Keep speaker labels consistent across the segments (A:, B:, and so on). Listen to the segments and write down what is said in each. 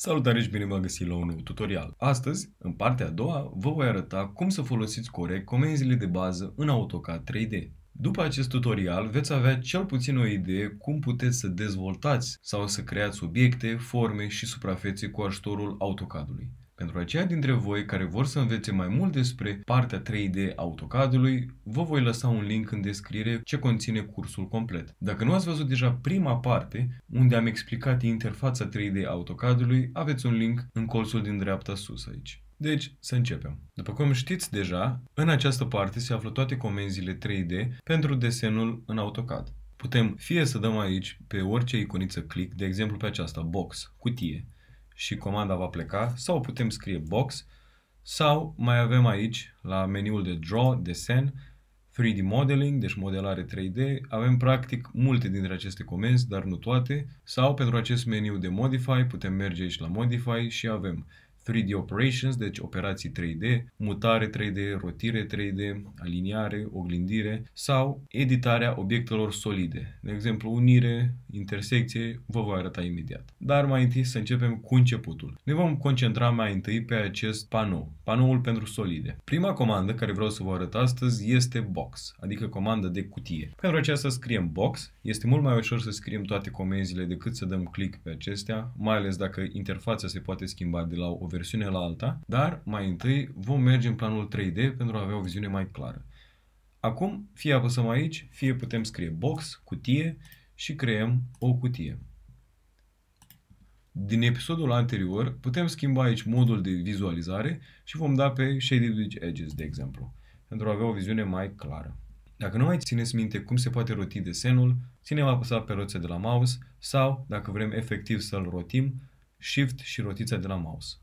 A: Salutare și bine v-am găsit la un nou tutorial. Astăzi, în partea a doua, vă voi arăta cum să folosiți corect comenzile de bază în AutoCAD 3D. După acest tutorial veți avea cel puțin o idee cum puteți să dezvoltați sau să creați obiecte, forme și suprafețe cu ajutorul AutoCAD-ului. Pentru aceia dintre voi care vor să învețe mai mult despre partea 3D AutoCAD-ului, vă voi lăsa un link în descriere ce conține cursul complet. Dacă nu ați văzut deja prima parte, unde am explicat interfața 3D AutoCAD-ului, aveți un link în colțul din dreapta sus aici. Deci, să începem. După cum știți deja, în această parte se află toate comenzile 3D pentru desenul în AutoCAD. Putem fie să dăm aici pe orice iconiță click, de exemplu pe aceasta, box, cutie, și comanda va pleca, sau putem scrie box, sau mai avem aici, la meniul de Draw, Desen, 3D Modeling, deci modelare 3D, avem practic multe dintre aceste comenzi, dar nu toate, sau pentru acest meniu de Modify putem merge aici la Modify și avem 3D Operations, deci operații 3D, mutare 3D, rotire 3D, aliniare, oglindire sau editarea obiectelor solide. De exemplu, unire, intersecție, vă voi arăta imediat. Dar mai întâi să începem cu începutul. Ne vom concentra mai întâi pe acest panou, panoul pentru solide. Prima comandă care vreau să vă arăt astăzi este box, adică comanda de cutie. Pentru aceasta scriem box. Este mult mai ușor să scriem toate comenzile decât să dăm click pe acestea, mai ales dacă interfața se poate schimba de la o versiune la alta, dar mai întâi vom merge în planul 3D pentru a avea o viziune mai clară. Acum, fie apăsăm aici, fie putem scrie box, cutie și creăm o cutie. Din episodul anterior putem schimba aici modul de vizualizare și vom da pe Shaded with Edges, de exemplu, pentru a avea o viziune mai clară. Dacă nu mai țineți minte cum se poate roti desenul, ținem apăsat pe roția de la mouse sau, dacă vrem efectiv să-l rotim, Shift și rotița de la mouse.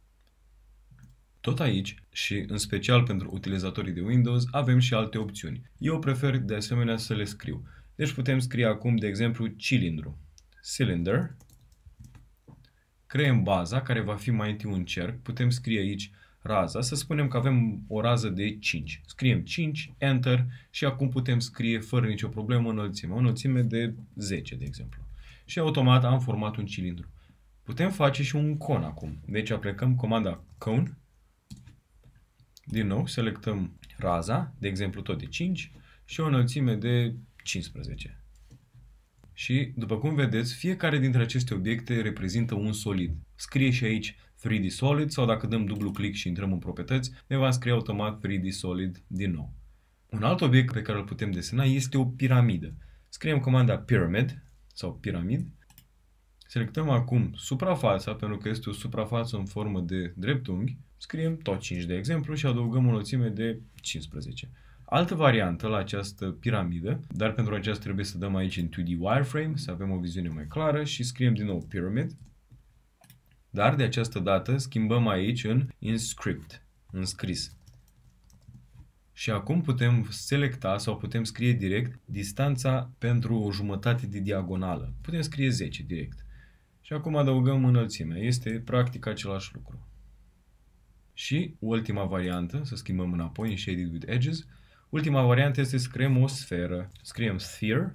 A: Tot aici, și în special pentru utilizatorii de Windows, avem și alte opțiuni. Eu prefer de asemenea să le scriu. Deci putem scrie acum, de exemplu, cilindru. Cylinder. Creăm baza, care va fi mai întâi un cerc. Putem scrie aici raza. Să spunem că avem o rază de 5. Scriem 5, Enter și acum putem scrie fără nicio problemă înălțime. O înălțime de 10, de exemplu. Și automat am format un cilindru. Putem face și un con acum. Deci aplicăm comanda cone. Din nou, selectăm raza, de exemplu tot de 5 și o înălțime de 15. Și, după cum vedeți, fiecare dintre aceste obiecte reprezintă un solid. Scrie și aici 3D Solid sau dacă dăm dublu click și intrăm în proprietăți, ne va scrie automat 3D Solid din nou. Un alt obiect pe care îl putem desena este o piramidă. Scriem comanda Pyramid sau piramid. Selectăm acum suprafața, pentru că este o suprafață în formă de dreptunghi. Scriem tot 5 de exemplu și adăugăm o înălțime de 15. Altă variantă la această piramidă, dar pentru aceasta trebuie să dăm aici în 2D Wireframe, să avem o viziune mai clară și scriem din nou Pyramid. Dar de această dată schimbăm aici în Inscript, înscris. Și acum putem selecta sau putem scrie direct distanța pentru o jumătate de diagonală. Putem scrie 10 direct. Și acum adăugăm înălțimea. Este practic același lucru. Și ultima variantă, să schimbăm înapoi în Shaded with Edges, ultima variantă este să creăm o sferă. Scriem Sphere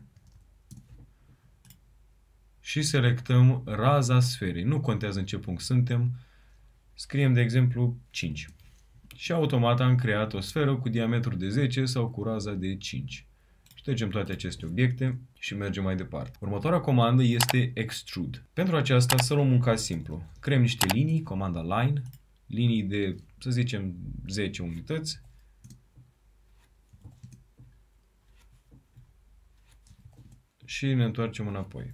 A: și selectăm raza sferei. Nu contează în ce punct suntem. Scriem, de exemplu, 5. Și automat am creat o sferă cu diametru de 10 sau cu raza de 5. Ștergem toate aceste obiecte și mergem mai departe. Următoarea comandă este Extrude. Pentru aceasta să luăm un caz simplu. Creăm niște linii, comanda Line, linii de, să zicem, 10 unități. Și ne întoarcem înapoi.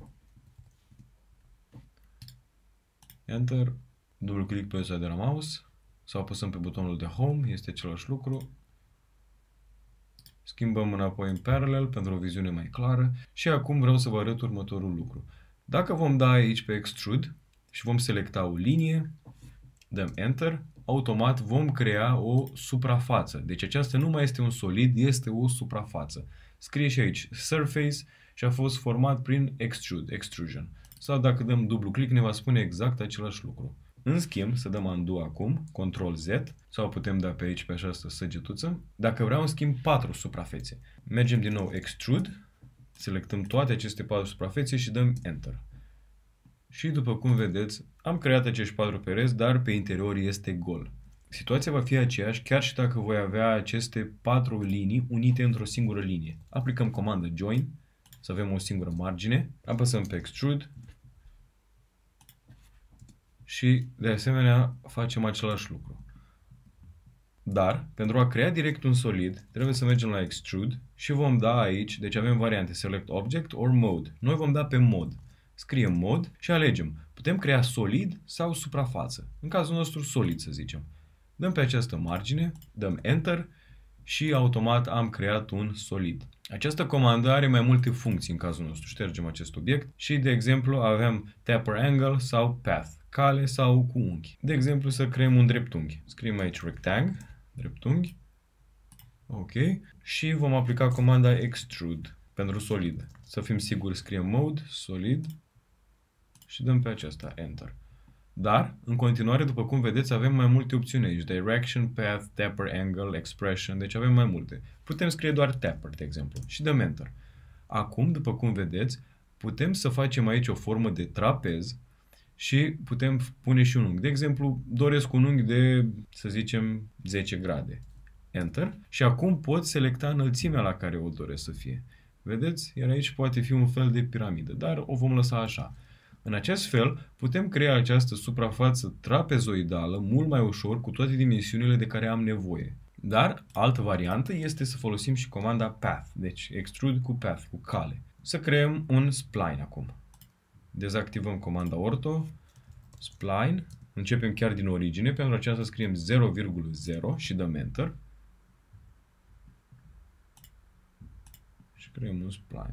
A: Enter, dublu click pe roția de la mouse sau apăsăm pe butonul de Home, este același lucru. Schimbăm înapoi în Parallel pentru o viziune mai clară și acum vreau să vă arăt următorul lucru. Dacă vom da aici pe Extrude și vom selecta o linie, dăm Enter, automat vom crea o suprafață. Deci aceasta nu mai este un solid, este o suprafață. Scrie și aici Surface și a fost format prin Extrude, Extrusion. Sau dacă dăm dublu click ne va spune exact același lucru. În schimb, să dăm undo acum, Ctrl Z, sau putem da pe aici pe această săgetuță. Dacă vreau în schimb 4 suprafețe, mergem din nou Extrude, selectăm toate aceste 4 suprafețe și dăm Enter. Și după cum vedeți, am creat acești 4 pereți, dar pe interior este gol. Situația va fi aceeași chiar și dacă voi avea aceste 4 linii unite într-o singură linie. Aplicăm comanda join, să avem o singură margine, apăsăm pe extrude și de asemenea facem același lucru. Dar, pentru a crea direct un solid, trebuie să mergem la extrude și vom da aici, deci avem variante select object or mode. Noi vom da pe mod. Scriem mod și alegem. Putem crea solid sau suprafață. În cazul nostru solid, să zicem. Dăm pe această margine, dăm enter și automat am creat un solid. Această comandă are mai multe funcții în cazul nostru. Ștergem acest obiect și, de exemplu, avem taper angle sau path, cale sau cu unghi. De exemplu, să creăm un dreptunghi. Scriem aici rectangle, dreptunghi. Ok. Și vom aplica comanda extrude pentru solid. Să fim siguri, scriem mode, solid și dăm pe acesta, enter. Dar, în continuare, după cum vedeți, avem mai multe opțiuni aici. Direction, path, taper, angle, expression. Deci avem mai multe. Putem scrie doar taper, de exemplu. Și dăm enter. Acum, după cum vedeți, putem să facem aici o formă de trapez și putem pune și un unghi. De exemplu, doresc un unghi de, să zicem, 10 grade. Enter. Și acum pot selecta înălțimea la care o doresc să fie. Vedeți? Iar aici poate fi un fel de piramidă, dar o vom lăsa așa. În acest fel, putem crea această suprafață trapezoidală mult mai ușor cu toate dimensiunile de care am nevoie. Dar, altă variantă este să folosim și comanda path, deci extrude cu path, cu cale. Să creăm un spline acum. Dezactivăm comanda ortho, spline, începem chiar din origine, pentru aceasta scriem 0,0 și dăm enter. Și creăm un spline.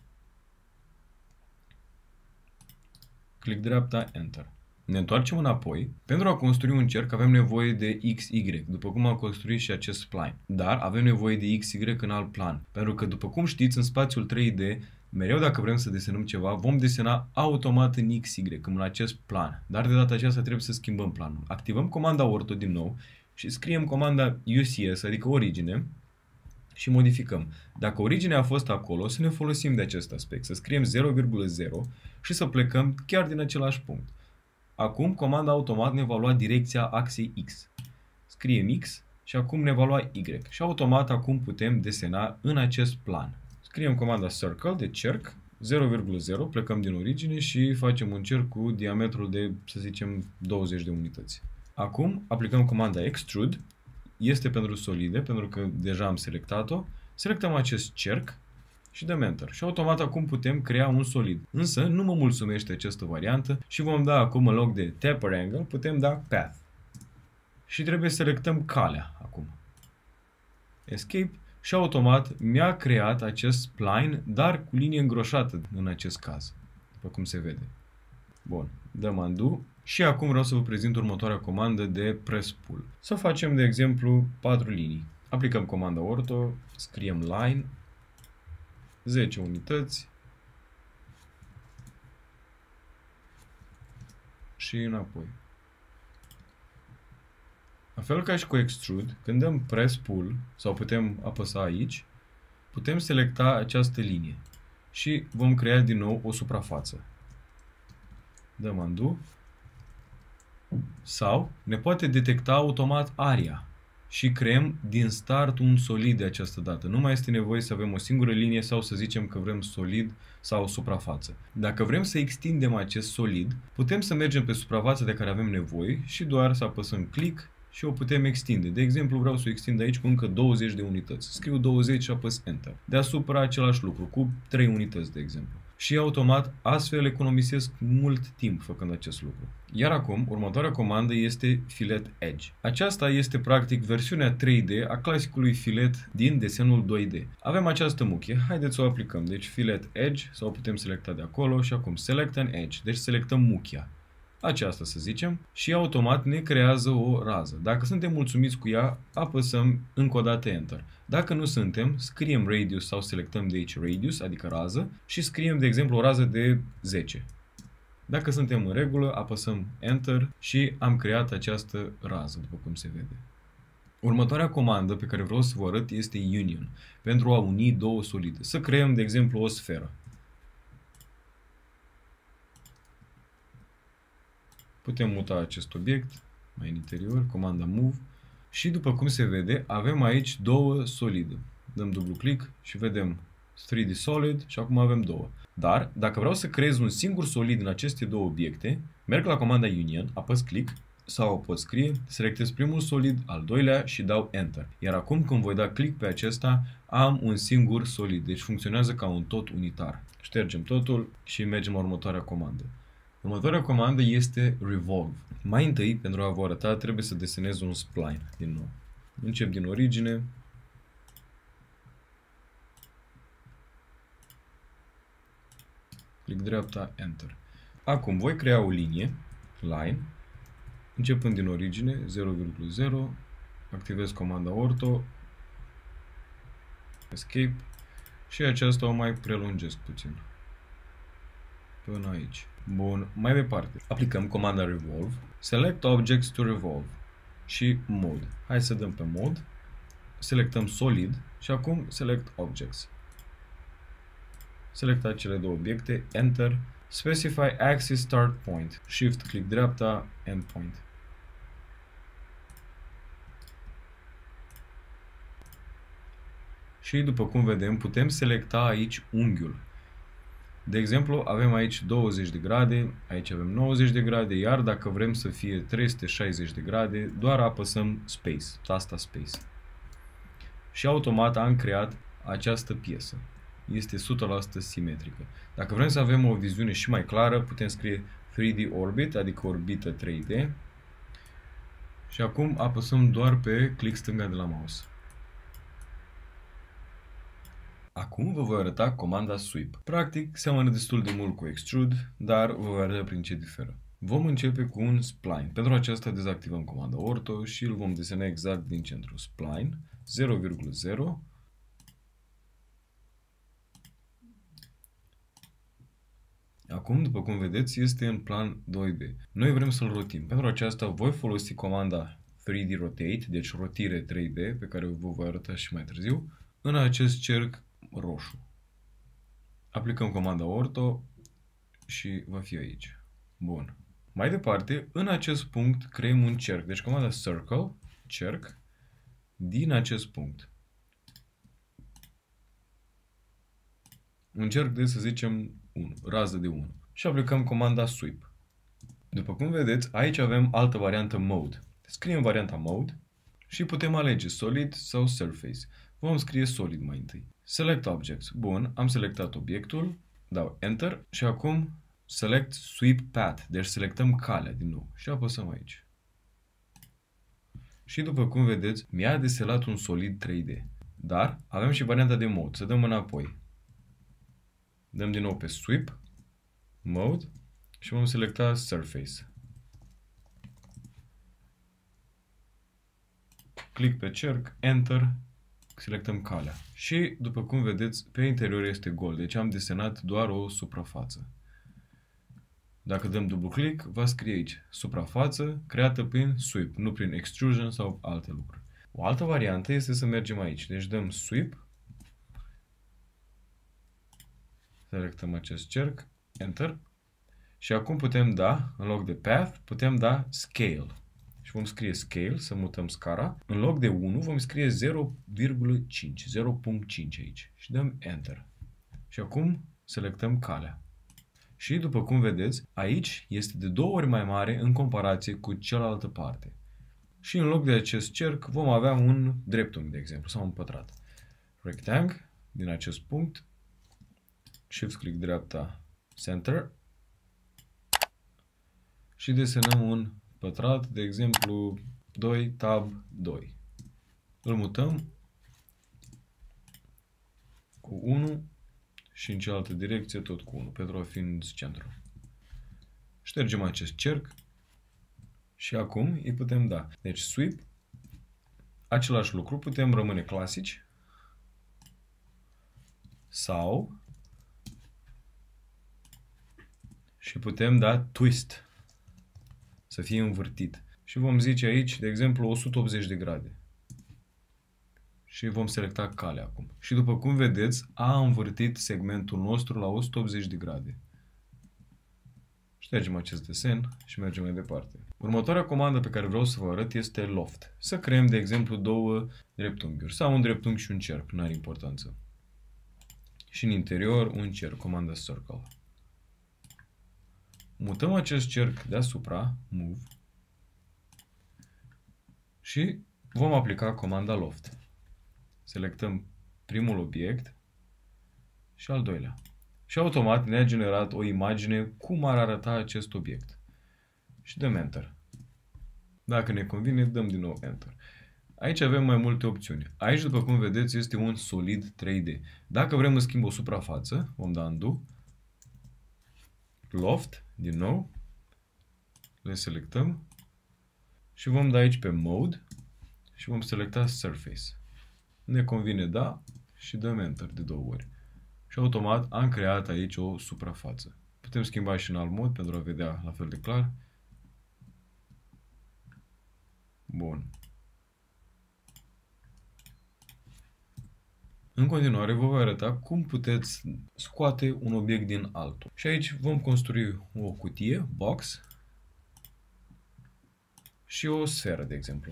A: Click dreapta, enter. Ne întoarcem înapoi. Pentru a construi un cerc avem nevoie de XY, după cum am construit și acest spline. Dar avem nevoie de XY în alt plan. Pentru că, după cum știți, în spațiul 3D, mereu dacă vrem să desenăm ceva, vom desena automat în XY, în acest plan. Dar de data aceasta trebuie să schimbăm planul. Activăm comanda ortho din nou și scriem comanda UCS, adică origine, și modificăm. Dacă originea a fost acolo, să ne folosim de acest aspect, să scriem 0,0 și să plecăm chiar din același punct. Acum, comanda automat ne va lua direcția axei X. Scriem X și acum ne va lua Y. Și automat acum putem desena în acest plan. Scriem comanda circle, de cerc, 0,0, plecăm din origine și facem un cerc cu diametrul de, să zicem, 20 de unități. Acum, aplicăm comanda extrude. Este pentru solide, pentru că deja am selectat-o. Selectăm acest cerc și dăm enter. Și automat acum putem crea un solid. Însă nu mă mulțumește această variantă și vom da acum în loc de taper angle, putem da path. Și trebuie să selectăm calea acum. Escape și automat mi-a creat acest spline, dar cu linie îngroșată în acest caz, după cum se vede. Bun, dăm undo. Și acum vreau să vă prezint următoarea comandă de press pull. Să facem, de exemplu, 4 linii. Aplicăm comanda ortho, scriem line, 10 unități și înapoi. La fel ca și cu extrude, când dăm press pull sau putem apăsa aici, putem selecta această linie și vom crea din nou o suprafață. Dăm undo. Sau ne poate detecta automat aria și creăm din start un solid de această dată. Nu mai este nevoie să avem o singură linie sau să zicem că vrem solid sau suprafață. Dacă vrem să extindem acest solid, putem să mergem pe suprafața de care avem nevoie și doar să apăsăm click și o putem extinde. De exemplu, vreau să o extind aici cu încă 20 de unități. Scriu 20 și apăs enter. Deasupra același lucru, cu 3 unități, de exemplu. Și automat, astfel economisesc mult timp făcând acest lucru. Iar acum, următoarea comandă este Fillet Edge. Aceasta este practic versiunea 3D a clasicului filet din desenul 2D. Avem această muchie, haideți să o aplicăm. Deci Fillet Edge, sau putem selecta de acolo și acum Select an Edge, deci selectăm muchia. Aceasta să zicem și automat ne creează o rază. Dacă suntem mulțumiți cu ea, apăsăm încă o dată Enter. Dacă nu suntem, scriem Radius sau selectăm de aici Radius, adică rază, și scriem, de exemplu, o rază de 10. Dacă suntem în regulă, apăsăm Enter și am creat această rază, după cum se vede. Următoarea comandă pe care vreau să vă arăt este Union, pentru a uni două solide. Să creăm, de exemplu, o sferă. Putem muta acest obiect mai în interior, comanda move. Și după cum se vede, avem aici două solide. Dăm dublu click și vedem 3D solid și acum avem două. Dar, dacă vreau să creez un singur solid din aceste două obiecte, merg la comanda union, apăs click sau pot scrie, selectez primul solid, al doilea și dau enter. Iar acum când voi da click pe acesta, am un singur solid, deci funcționează ca un tot unitar. Ștergem totul și mergem la următoarea comandă. Următoarea comandă este revolve. Mai întâi, pentru a vă arăta, trebuie să desenez un spline din nou. Încep din origine. Click dreapta, enter. Acum voi crea o linie, line, începând din origine, 0,0, activez comanda ortho, escape și aceasta o mai prelungesc puțin. Până aici. Bun, mai departe. Aplicăm comanda revolve, select objects to revolve și mode. Hai să dăm pe mode, selectăm solid și acum select objects. Selectați cele două obiecte, enter, specify axis start point, shift click dreapta, end point. Și după cum vedem, putem selecta aici unghiul. De exemplu, avem aici 20 de grade, aici avem 90 de grade, iar dacă vrem să fie 360 de grade, doar apăsăm space, tasta space. Și automat am creat această piesă. Este 100% simetrică. Dacă vrem să avem o viziune și mai clară, putem scrie 3D orbit, adică orbită 3D. Și acum apăsăm doar pe click stânga de la mouse. Acum vă voi arăta comanda sweep. Practic, seamănă destul de mult cu extrude, dar vă voi arăta prin ce diferă. Vom începe cu un spline. Pentru aceasta dezactivăm comanda ortho și îl vom desena exact din centru. Spline 0,0. Acum, după cum vedeți, este în plan 2D. Noi vrem să-l rotim. Pentru aceasta voi folosi comanda 3D rotate, deci rotire 3D, pe care vă voi arăta și mai târziu, în acest cerc roșu. Aplicăm comanda ortho și va fi aici. Bun. Mai departe, în acest punct creăm un cerc. Deci comanda circle, cerc, din acest punct. Un cerc de, să zicem, 1, rază de 1. Și aplicăm comanda sweep. După cum vedeți, aici avem altă variantă mode. Scriem varianta mode și putem alege solid sau surface. Vom scrie solid mai întâi. Select objects. Bun, am selectat obiectul, dau enter și acum select sweep path, deci selectăm calea din nou și apăsăm aici. Și după cum vedeți, mi-a deselat un solid 3D. Dar avem și varianta de mode, să dăm înapoi. Dăm din nou pe sweep, mode și vom selecta surface. Click pe cerc, enter, selectăm calea. Și după cum vedeți, pe interior este gol, deci am desenat doar o suprafață. Dacă dăm dublu click, va scrie aici suprafață creată prin sweep, nu prin extrusion sau alte lucruri. O altă variantă este să mergem aici. Deci dăm sweep, selectăm acest cerc, enter și acum putem da, în loc de path, putem da scale. Și vom scrie scale, să mutăm scara. În loc de 1 vom scrie 0,5, 0.5 aici și dăm enter. Și acum selectăm calea. Și după cum vedeți, aici este de 2 ori mai mare în comparație cu cealaltă parte. Și în loc de acest cerc vom avea un dreptunghi, de exemplu, sau un pătrat. Rectangle, din acest punct, shift click dreapta, center și desenăm un pătrat, de exemplu 2 tab 2. Îl mutăm cu 1 și în cealaltă direcție tot cu 1 pentru a fi în centru. Ștergem acest cerc și acum îi putem da. Deci sweep, același lucru, putem rămâne clasici sau și putem da twist, să fie învârtit. Și vom zice aici, de exemplu, 180 de grade. Și vom selecta calea acum. Și după cum vedeți, a învârtit segmentul nostru la 180 de grade. Ștergem acest desen și mergem mai departe. Următoarea comandă pe care vreau să vă arăt este loft. Să creăm, de exemplu, două dreptunghiuri sau un dreptunghi și un cerc, nu are importanță. Și în interior un cerc, comanda circle. Mutăm acest cerc deasupra, move, și vom aplica comanda loft. Selectăm primul obiect și al doilea. Și automat ne-a generat o imagine cum ar arăta acest obiect. Și dăm Enter. Dacă ne convine, dăm din nou Enter. Aici avem mai multe opțiuni. Aici, după cum vedeți, este un solid 3D. Dacă vrem, în schimb, o suprafață, vom da Undo. Loft, din nou. Le selectăm. Și vom da aici pe Mode. Și vom selecta Surface. Ne convine da și dăm Enter de 2 ori. Și automat am creat aici o suprafață. Putem schimba și în alt mod pentru a vedea la fel de clar. Bun. În continuare vă voi arăta cum puteți scoate un obiect din altul. Și aici vom construi o cutie, box, și o sferă, de exemplu.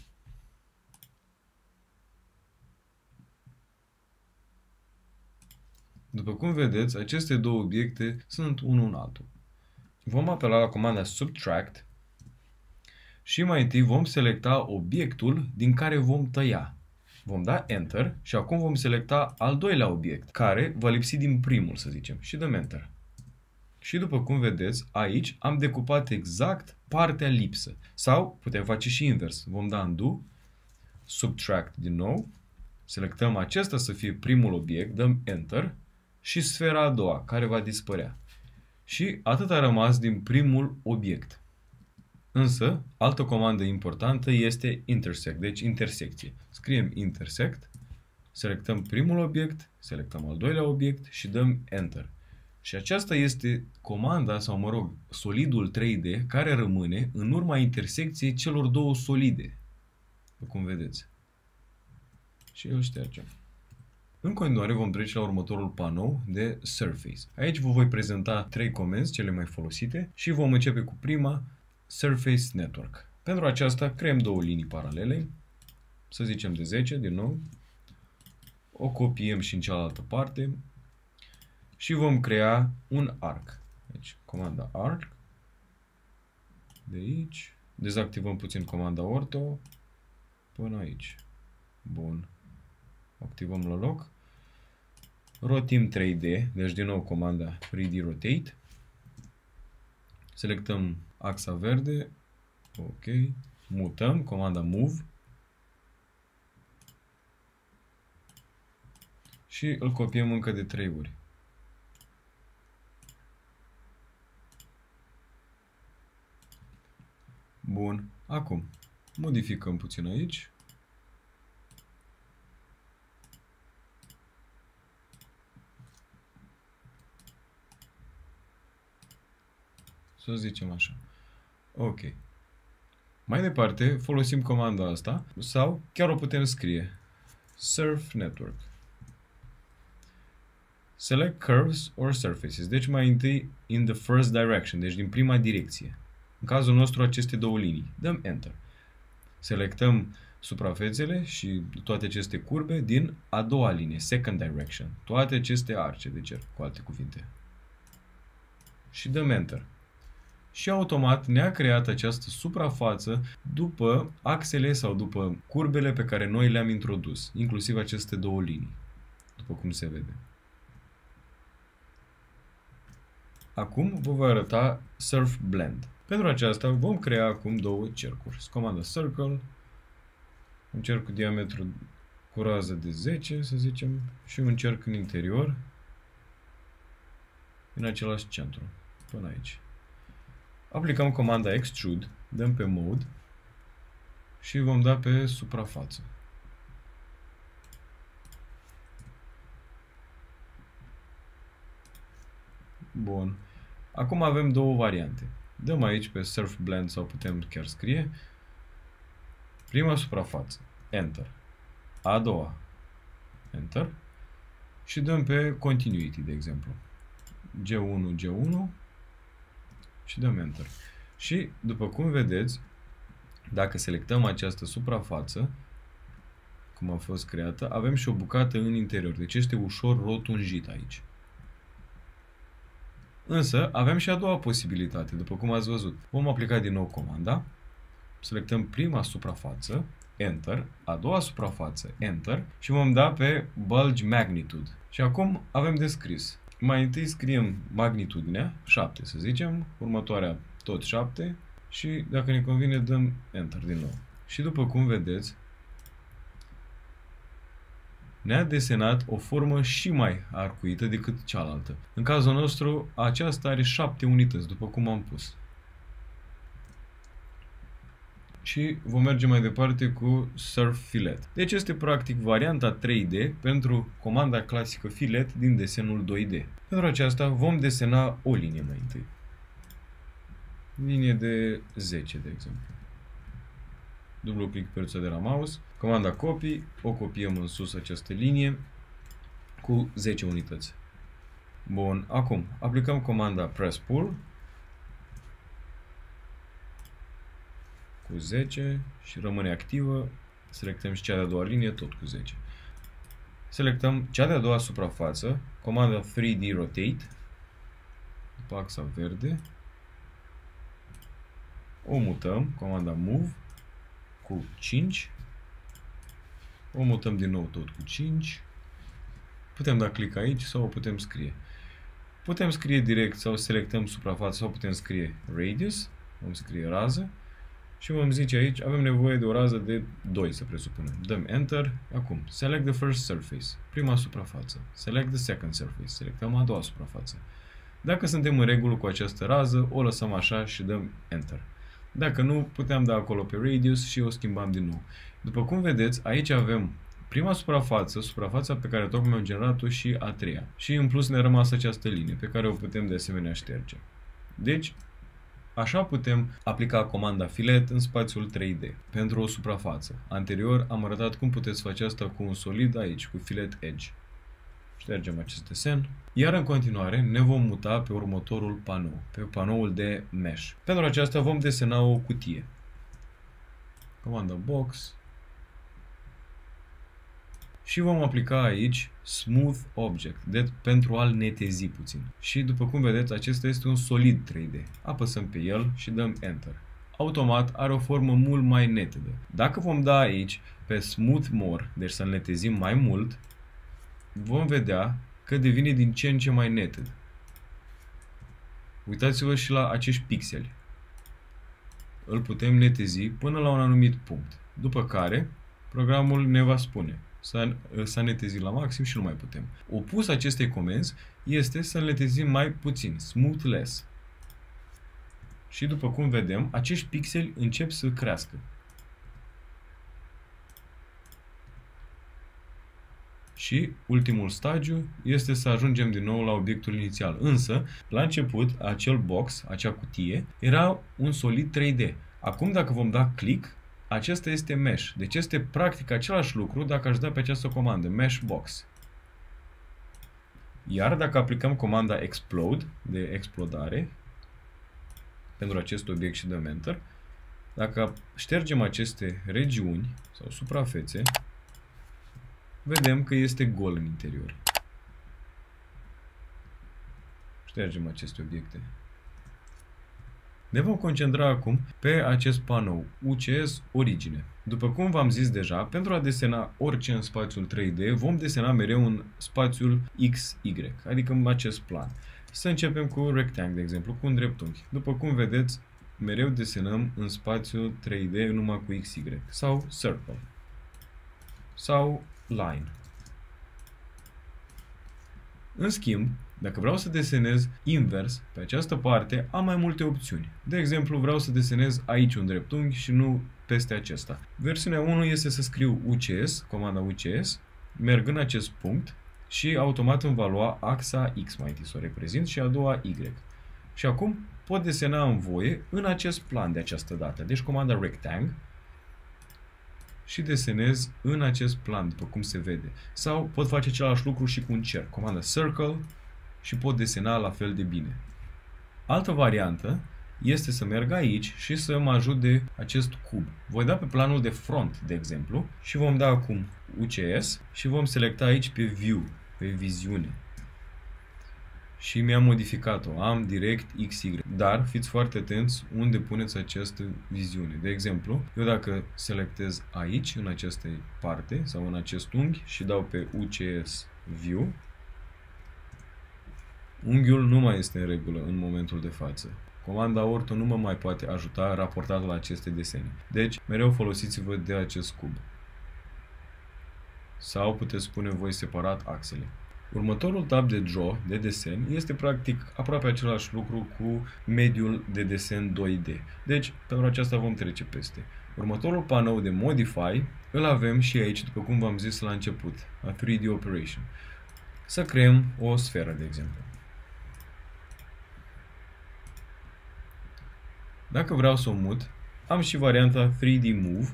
A: După cum vedeți, aceste două obiecte sunt unul în altul. Vom apela la comanda subtract și mai întâi vom selecta obiectul din care vom tăia. Vom da Enter și acum vom selecta al doilea obiect, care va lipsi din primul, să zicem, și dăm Enter. Și după cum vedeți, aici am decupat exact partea lipsă. Sau putem face și invers. Vom da Undo, subtract din nou, selectăm acesta să fie primul obiect, dăm Enter și sfera a doua, care va dispărea. Și atât a rămas din primul obiect. Însă, altă comandă importantă este intersect, deci intersecție. Scriem intersect, selectăm primul obiect, selectăm al doilea obiect și dăm Enter. Și aceasta este comanda, sau mă rog, solidul 3D care rămâne în urma intersecției celor două solide. După cum vedeți. Și îl ștergem. În continuare vom trece la următorul panou de Surface. Aici vă voi prezenta 3 comenzi, cele mai folosite, și vom începe cu prima, Surface Network. Pentru aceasta creăm două linii paralele, să zicem de 10, din nou. O copiem și în cealaltă parte și vom crea un arc. Deci, comanda arc, de aici, dezactivăm puțin comanda ortho, până aici. Bun. Activăm la loc. Rotim 3D, deci din nou comanda 3D Rotate. Selectăm axa verde, ok, mutăm, comanda Move și îl copiem încă de 3 ori. Bun, acum modificăm puțin aici. Să zicem așa. Ok. Mai departe, folosim comanda asta sau chiar o putem scrie. Surf Network. Select curves or surfaces. Deci mai întâi in the first direction, deci din prima direcție. În cazul nostru aceste două linii. Dăm Enter. Selectăm suprafețele și toate aceste curbe din a doua linie, second direction. Toate aceste arce de cer, cu alte cuvinte. Și dăm Enter. Și automat ne-a creat această suprafață după axele sau după curbele pe care noi le-am introdus, inclusiv aceste două linii, după cum se vede. Acum vă voi arăta Surf Blend. Pentru aceasta vom crea acum două cercuri. Comanda Circle, un cerc cu diametru cu rază de 10, să zicem, și un cerc în interior, în același centru, până aici. Aplicăm comanda Extrude, dăm pe Mode și vom da pe suprafață. Bun. Acum avem două variante. Dăm aici pe Surf Blend sau putem chiar scrie prima suprafață, Enter. A doua, Enter. Și dăm pe Continuity, de exemplu. G1, G1. și dăm Enter. Și, după cum vedeți, dacă selectăm această suprafață, cum a fost creată, avem și o bucată în interior. Deci este ușor rotunjit aici. Însă, avem și a doua posibilitate, după cum ați văzut. Vom aplica din nou comanda, selectăm prima suprafață, Enter, a doua suprafață, Enter, și vom da pe Bulge Magnitude. Și acum avem de scris. Mai întâi scriem magnitudinea, 7 să zicem, următoarea tot 7 și dacă ne convine dăm Enter din nou. Și după cum vedeți, ne-a desenat o formă și mai arcuită decât cealaltă. În cazul nostru, aceasta are 7 unități, după cum am pus. Și vom merge mai departe cu Surf Fillet. Deci este practic varianta 3D pentru comanda clasică Fillet din desenul 2D. Pentru aceasta vom desena o linie mai întâi. Linie de 10, de exemplu. Dublu click pe roța de la mouse, comanda Copy, o copiem în sus această linie cu 10 unități. Bun, acum aplicăm comanda Press Pull cu 10 și rămâne activă. Selectăm și cea de-a doua linie, tot cu 10. Selectăm cea de-a doua suprafață, comanda 3D Rotate, după axa verde. O mutăm, comanda Move, cu 5. O mutăm din nou tot cu 5. Putem da click aici sau o putem scrie. Putem scrie direct sau selectăm suprafața sau putem scrie Radius. Vom scrie rază. Și vom zice aici, avem nevoie de o rază de 2, să presupunem. Dăm Enter. Acum, Select the first surface. Prima suprafață. Select the second surface. Selectăm a doua suprafață. Dacă suntem în regulă cu această rază, o lăsăm așa și dăm Enter. Dacă nu, putem da acolo pe Radius și o schimbăm din nou. După cum vedeți, aici avem prima suprafață, suprafața pe care tocmai am generat-o și a treia. Și în plus ne-a rămas această linie pe care o putem de asemenea șterge. Deci, așa putem aplica comanda Fillet în spațiul 3D pentru o suprafață. Anterior am arătat cum puteți face asta cu un solid aici, cu Fillet Edge. Ștergem acest desen. Iar în continuare ne vom muta pe următorul panou, pe panoul de Mesh. Pentru aceasta vom desena o cutie. Comanda Box. Și vom aplica aici Smooth Object, pentru a-l netezi puțin. Și după cum vedeți, acesta este un solid 3D. Apăsăm pe el și dăm Enter. Automat are o formă mult mai netedă. Dacă vom da aici pe Smooth More, deci să-l netezim mai mult, vom vedea că devine din ce în ce mai neted. Uitați-vă și la acești pixeli. Îl putem netezi până la un anumit punct. După care, programul ne va spune s-a netezit la maxim și nu mai putem. Opus acestei comenzi este să-l netezim mai puțin, smooth less. Și după cum vedem, acești pixeli încep să crească. Și ultimul stagiu este să ajungem din nou la obiectul inițial. Însă, la început, acel box, acea cutie, era un solid 3D. Acum, dacă vom da click, acesta este Mesh. Deci este practic același lucru dacă aș da pe această comandă, Mesh Box. Iar dacă aplicăm comanda Explode, de explodare, pentru acest obiect și dăm Enter, dacă ștergem aceste regiuni sau suprafețe, vedem că este gol în interior. Ștergem aceste obiecte. Ne vom concentra acum pe acest panou, UCS Origine. După cum v-am zis deja, pentru a desena orice în spațiul 3D, vom desena mereu în spațiul XY, adică în acest plan. Să începem cu rectangle, de exemplu, cu un dreptunghi. După cum vedeți, mereu desenăm în spațiul 3D numai cu XY, sau circle, sau line. În schimb, dacă vreau să desenez invers pe această parte, am mai multe opțiuni. De exemplu, vreau să desenez aici un dreptunghi și nu peste acesta. Versiunea 1 este să scriu UCS, comanda UCS, merg în acest punct și automat îmi va lua axa X mai întâi să o reprezint și a doua Y. Și acum pot desena în voie în acest plan de această dată. Deci comanda rectangle și desenez în acest plan, după cum se vede. Sau pot face același lucru și cu un cerc. Comanda circle și pot desena la fel de bine. Altă variantă este să merg aici și să mă ajut de acest cub. Voi da pe planul de front, de exemplu, și vom da acum UCS și vom selecta aici pe View, pe viziune. Și mi-am modificat-o, am direct XY. Dar fiți foarte atenți unde puneți această viziune. De exemplu, eu dacă selectez aici, în această parte, sau în acest unghi și dau pe UCS View, unghiul nu mai este în regulă în momentul de față. Comanda ortho nu mă mai poate ajuta raportat la aceste desene. Deci, mereu folosiți-vă de acest cub. Sau puteți spune voi separat axele. Următorul tab de Draw, de desen, este practic aproape același lucru cu mediul de desen 2D. Deci, pentru aceasta vom trece peste. Următorul panou de Modify îl avem și aici, după cum v-am zis la început, a 3D Operation. Să creăm o sferă, de exemplu. Dacă vreau să o mut, am și varianta 3D Move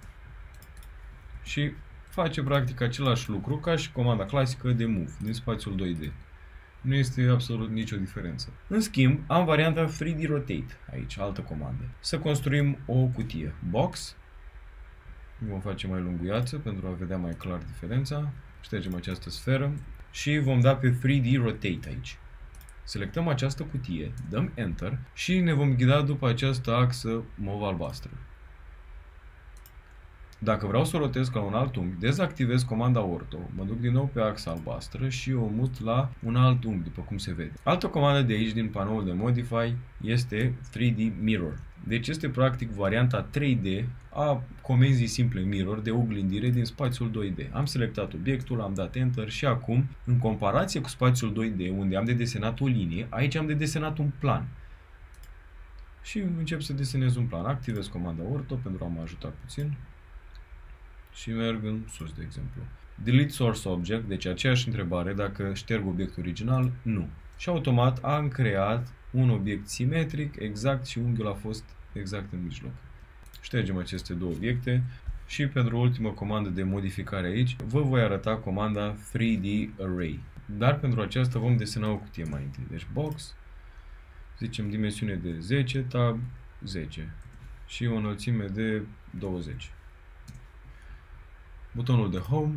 A: și face practic același lucru ca și comanda clasică de Move din spațiul 2D. Nu este absolut nicio diferență. În schimb, am varianta 3D Rotate, aici, altă comandă. Să construim o cutie. Box. Vom face mai lunguiață pentru a vedea mai clar diferența. Ștergem această sferă și vom da pe 3D Rotate aici. Selectăm această cutie, dăm Enter și ne vom ghida după această axă mov albastră. Dacă vreau să o rotez ca un alt unghi, dezactivez comanda ortho, mă duc din nou pe axa albastră și o mut la un alt unghi, după cum se vede. Altă comandă de aici, din panoul de Modify, este 3D Mirror. Deci este practic varianta 3D a comenzii simple Mirror de oglindire din spațiul 2D. Am selectat obiectul, am dat Enter și acum, în comparație cu spațiul 2D, unde am de desenat o linie, aici am de desenat un plan. Și încep să desenez un plan. Activez comanda ortho pentru a mă ajuta puțin. Și merg în sus, de exemplu. Delete source object, deci aceeași întrebare, dacă șterg obiectul original, nu. Și automat am creat un obiect simetric, exact, și unghiul a fost exact în mijloc. Ștergem aceste două obiecte și pentru ultima comandă de modificare aici, vă voi arăta comanda 3D Array. Dar pentru aceasta vom desena o cutie mai întâi. Deci box, zicem dimensiune de 10, tab 10 și o înălțime de 20. Butonul de Home,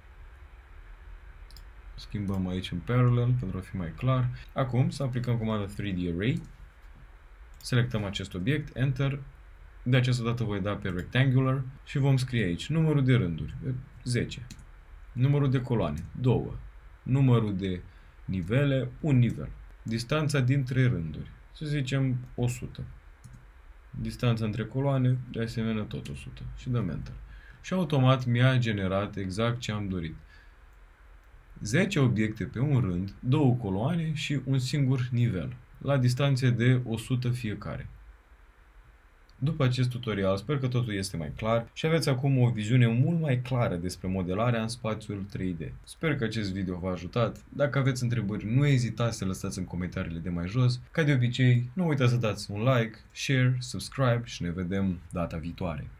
A: schimbăm aici în Parallel pentru a fi mai clar. Acum să aplicăm comanda 3D Array, selectăm acest obiect, Enter, de această dată voi da pe Rectangular și vom scrie aici numărul de rânduri, 10, numărul de coloane, 2, numărul de nivele, un nivel, distanța dintre rânduri, să zicem 100, distanța între coloane, de asemenea tot 100 și dăm Enter. Și automat mi-a generat exact ce am dorit. 10 obiecte pe un rând, 2 coloane și un singur nivel, la distanțe de 100 fiecare. După acest tutorial, sper că totul este mai clar și aveți acum o viziune mult mai clară despre modelarea în spațiul 3D. Sper că acest video v-a ajutat. Dacă aveți întrebări, nu ezitați să lăsați în comentariile de mai jos. Ca de obicei, nu uitați să dați un like, share, subscribe și ne vedem data viitoare.